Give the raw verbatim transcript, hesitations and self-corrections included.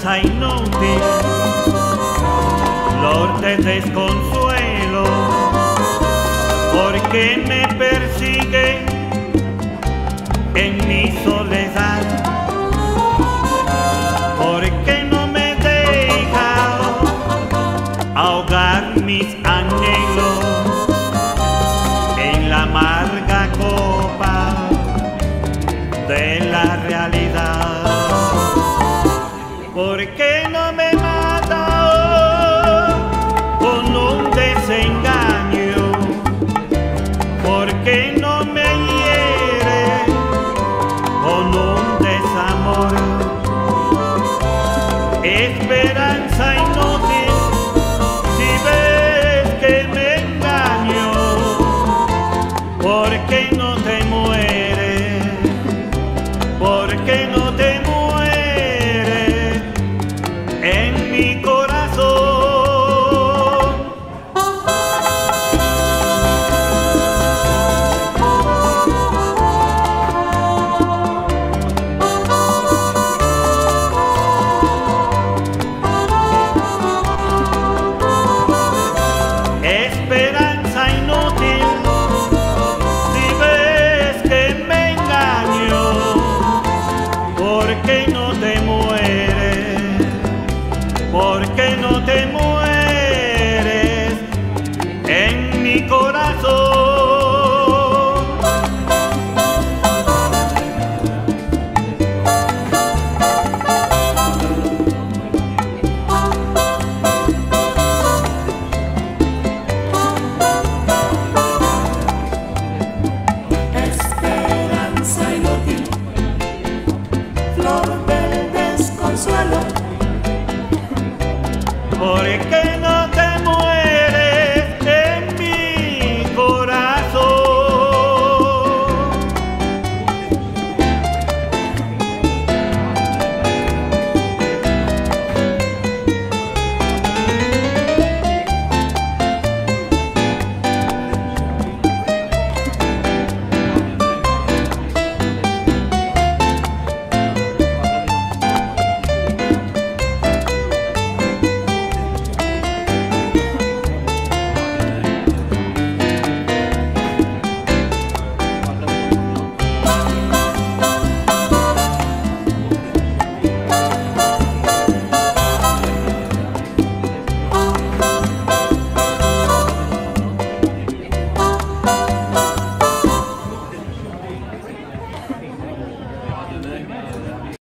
esperanza inútil, flor de desconsuelo, porque me persigue en mi soledad, porque no me deja ahogar mis anhelos en la amarga copa de la realidad. Porque no me mata con un desengaño, porque no me hiere con un desamor. Esperanza inútil, si ves que me engaño, porque no te mueres, porque no te mueres en mi corazón. Esperanza inútil, si ves que me engaño, porque no te mueres, porque no te mueres en mi corazón. Esperanza inútil, flor del desconsuelo, Porque